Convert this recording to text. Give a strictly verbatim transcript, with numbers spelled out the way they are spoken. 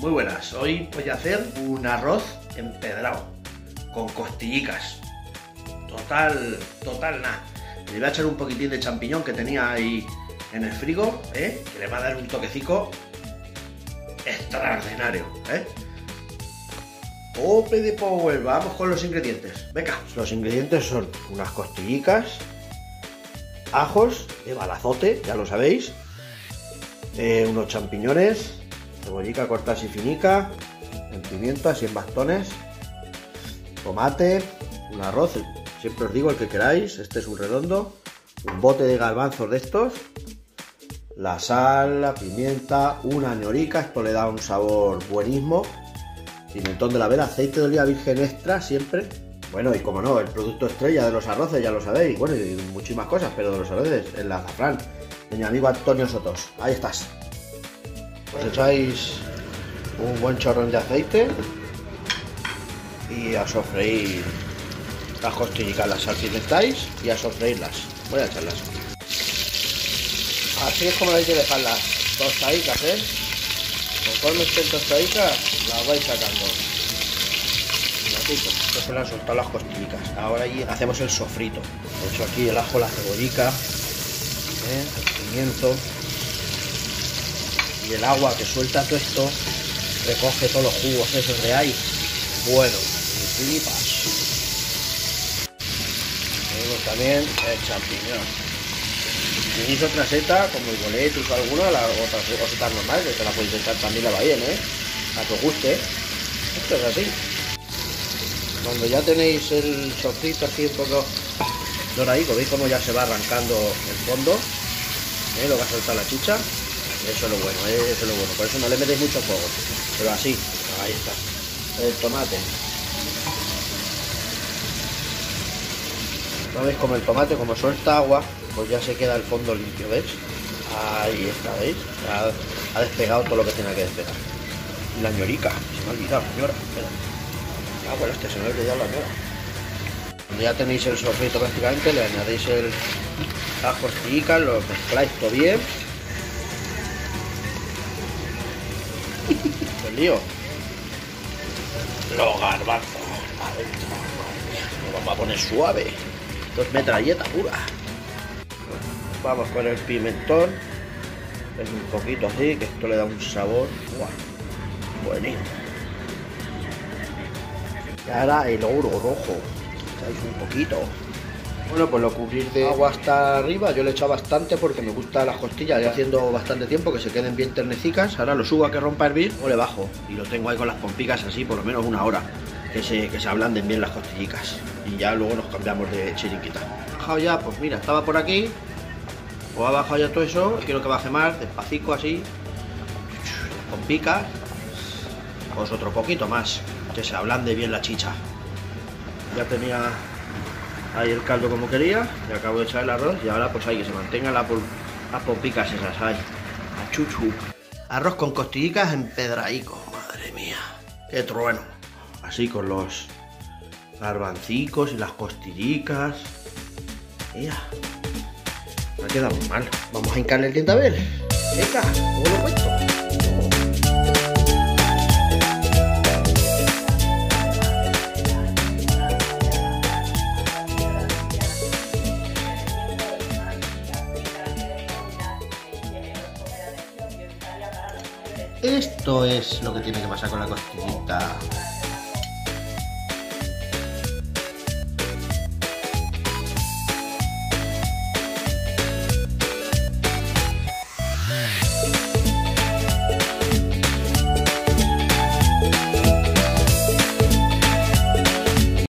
Muy buenas, hoy voy a hacer un arroz empedrado con costillicas. Total, total nada. Le voy a echar un poquitín de champiñón que tenía ahí en el frigo, ¿eh? Que le va a dar un toquecico extraordinario, ¿eh? Ope de power, vamos con los ingredientes. Venga, los ingredientes son unas costillicas, ajos de balazote, ya lo sabéis, eh, unos champiñones, cebollica cortada así finica, en pimiento así en bastones, tomate, un arroz, siempre os digo el que queráis, este es un redondo, un bote de garbanzos de estos, la sal, la pimienta, una ñorica, esto le da un sabor buenísimo, pimentón de la Vera, aceite de oliva virgen extra siempre, bueno, y como no, el producto estrella de los arroces, ya lo sabéis, bueno, y muchísimas cosas, pero de los arroces, el azafrán, de mi amigo Antonio Sotos, ahí estás. Os echáis un buen chorrón de aceite y a sofreír las costillicas, las salpimentáis y a sofreírlas. Voy a echarlas. Así es como hay que dejarlas tostaditas, ¿eh? Conforme estén tostaditas, las vais sacando. Un ratito, que se le han soltado las costillicas. Ahora allí hacemos el sofrito. He hecho aquí el ajo, la cebollica, ¿eh? El pimiento. Y el agua que suelta todo esto recoge todos los jugos esos de ahí. Bueno, y flipas. Tenemos también el champiñón. Si tenéis otra seta, como el boletus o alguna, las otras setas normales, que la podéis echar también, la va bien, ¿eh? A que os guste. Esto es así. Cuando ya tenéis el sofrito así un poco doradito, veis cómo ya se va arrancando el fondo, ¿eh? Lo va a soltar la chicha. Eso es lo bueno, eso es lo bueno, por eso no le metéis mucho fuego, pero así, ahí está, el tomate. ¿No veis como el tomate, como suelta agua, pues ya se queda el fondo limpio, ¿veis? Ahí está, ¿veis? Ha, ha despegado todo lo que tenía que despegar. Y la ñorica, se me ha olvidado la ñora, espera. Ah, bueno, este se me ha olvidado la ñora. Cuando ya tenéis el sofrito prácticamente, le añadéis el, las costillicas, lo mezcláis todo bien. El lío. Los garbanzos. Lo vamos a poner suave. Esto es metralleta pura. Vamos con el pimentón. Es un poquito así, que esto le da un sabor. ¡Buah! Buenísimo. Y ahora el oro rojo. Echáis un poquito. Bueno, pues lo cubrir de agua hasta arriba, yo le he echado bastante porque me gustan las costillas, ya haciendo bastante tiempo que se queden bien ternecicas. Ahora lo subo a que rompa a hervir o le bajo y lo tengo ahí con las pompicas así por lo menos una hora, que se, que se ablanden bien las costillicas y ya luego nos cambiamos de chiringuita. Bajado ya, pues mira, estaba por aquí, pues ha bajado ya todo eso, quiero que baje más, despacito así, pompicas, pues otro poquito más, que se ablande bien la chicha. Ya tenía ahí el caldo como quería, le acabo de echar el arroz y ahora pues ahí que se mantengan la las pompicas esas ahí, a chuchu. Arroz con costillicas empedraico, madre mía, qué trueno. Así con los garbancicos y las costillicas. Mira, no ha quedado muy mal. Vamos a hincarle el diente a ver. Venga, luego lo cuento. Esto es lo que tiene que pasar con la costillita.